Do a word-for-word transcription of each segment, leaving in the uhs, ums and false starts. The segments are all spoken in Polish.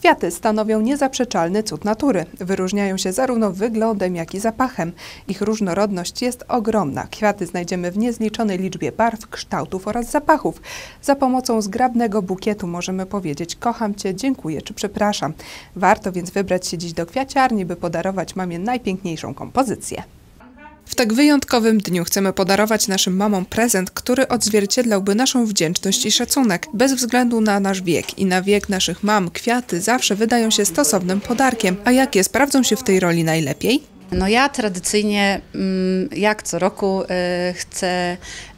Kwiaty stanowią niezaprzeczalny cud natury. Wyróżniają się zarówno wyglądem, jak i zapachem. Ich różnorodność jest ogromna. Kwiaty znajdziemy w niezliczonej liczbie barw, kształtów oraz zapachów. Za pomocą zgrabnego bukietu możemy powiedzieć: kocham Cię, dziękuję czy przepraszam. Warto więc wybrać się dziś do kwiaciarni, by podarować mamie najpiękniejszą kompozycję. W tak wyjątkowym dniu chcemy podarować naszym mamom prezent, który odzwierciedlałby naszą wdzięczność i szacunek. Bez względu na nasz wiek i na wiek naszych mam, kwiaty zawsze wydają się stosownym podarkiem. A jakie sprawdzą się w tej roli najlepiej? No ja tradycyjnie, jak co roku, chcę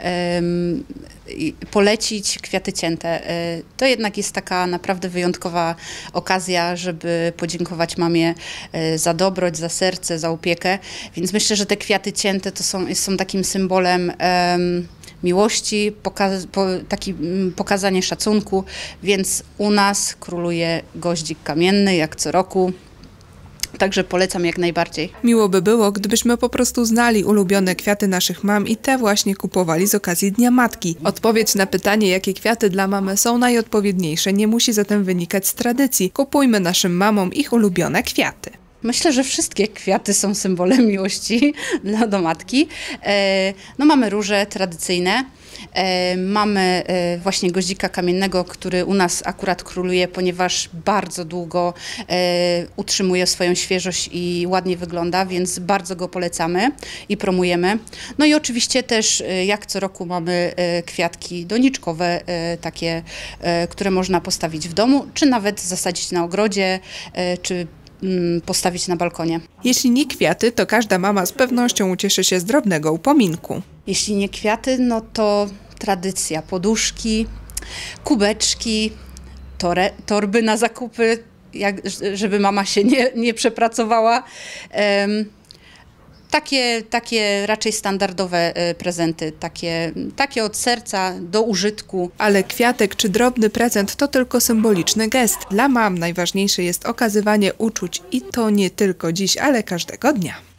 polecić kwiaty cięte. To jednak jest taka naprawdę wyjątkowa okazja, żeby podziękować mamie za dobroć, za serce, za opiekę. Więc myślę, że te kwiaty cięte to są, są takim symbolem miłości, poka- po, taki, pokazanie szacunku, więc u nas króluje goździk kamienny, jak co roku. Także polecam jak najbardziej. Miło by było, gdybyśmy po prostu znali ulubione kwiaty naszych mam i te właśnie kupowali z okazji Dnia Matki. Odpowiedź na pytanie, jakie kwiaty dla mamy są najodpowiedniejsze, nie musi zatem wynikać z tradycji. Kupujmy naszym mamom ich ulubione kwiaty. Myślę, że wszystkie kwiaty są symbolem miłości dla do matki. No mamy róże tradycyjne. Mamy właśnie goździka kamiennego, który u nas akurat króluje, ponieważ bardzo długo utrzymuje swoją świeżość i ładnie wygląda, więc bardzo go polecamy i promujemy. No i oczywiście też jak co roku mamy kwiatki doniczkowe, takie, które można postawić w domu, czy nawet zasadzić na ogrodzie, czy postawić na balkonie. Jeśli nie kwiaty, to każda mama z pewnością ucieszy się z drobnego upominku. Jeśli nie kwiaty, no to tradycja, poduszki, kubeczki, tore, torby na zakupy, jak, żeby mama się nie, nie przepracowała. Um, Takie, takie raczej standardowe prezenty, takie, takie od serca do użytku. Ale kwiatek czy drobny prezent to tylko symboliczny gest. Dla mam najważniejsze jest okazywanie uczuć i to nie tylko dziś, ale każdego dnia.